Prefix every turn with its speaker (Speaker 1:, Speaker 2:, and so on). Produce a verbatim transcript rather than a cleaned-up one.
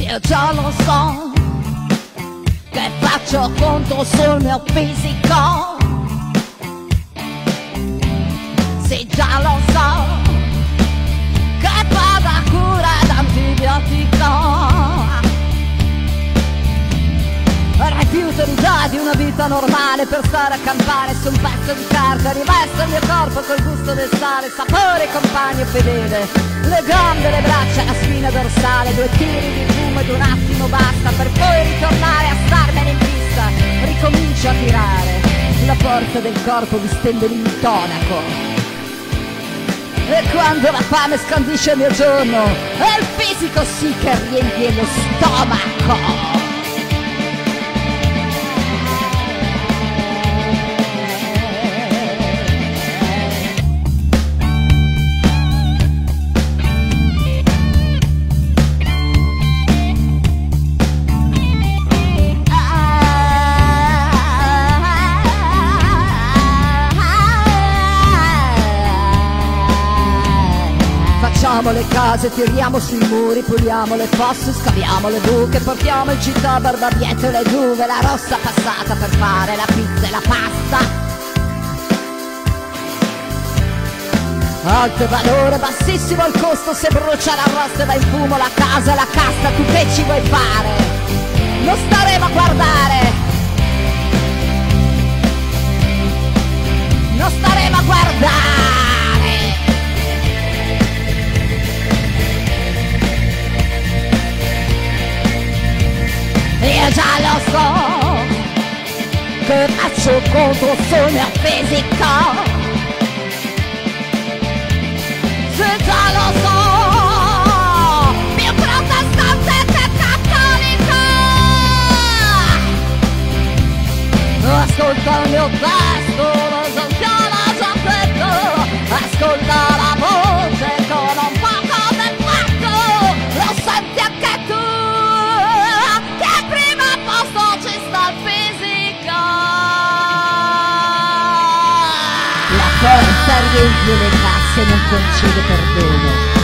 Speaker 1: Io già lo so che faccio conto sul mio fisico. Sì, già lo so che paga cura d'antibiotico. Rifiuto l'idea di una vita normale per stare a campare su un pezzo di carta. Rivesto il mio corpo col gusto del sale, sapore compagno fedele. Le gambe, le braccia, la spina dorsale, due tiri di fumo ed un attimo basta per poi ritornare a starmene in pista. Ricomincio a tirare, la forza del corpo mi stende l'intonaco. E quando la fame scandisce il mio giorno, è il fisico sì che riempie lo stomaco. Facciamo le case, tiriamo sui muri, puliamo le fosse, scaviamo le buche, portiamo in città barbabietto e le giuve, la rossa passata per fare la pizza e la pasta. Alto valore, bassissimo il costo, se brucia l'arrosto e va in fumo la casa e la casta, tu che ci vuoi fare? Non staremo a guardare, non staremo a guardare. Io già lo so che faccio conto sul mio fisico. Se già lo so, più protestante che cattolico. Ascolta il mio testo, lo sentiamo già detto. Ascolta la voce con un poco del fatto. Lo senti anche tu. La forza riempie le casse e non concede perdono.